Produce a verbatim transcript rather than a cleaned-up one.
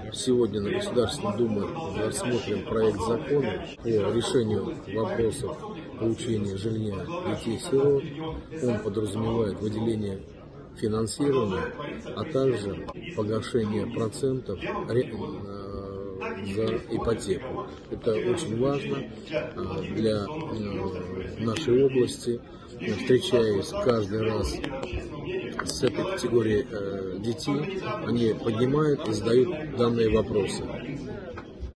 Сегодня на Государственной Думе рассмотрен проект закона по решению вопросов получения жилья детей-сирот. Он подразумевает выделение финансирования, а также погашение процентов за ипотеку. Это очень важно для нашей области. Встречаясь каждый раз с этой категорией детей, они поднимают и задают данные вопросы.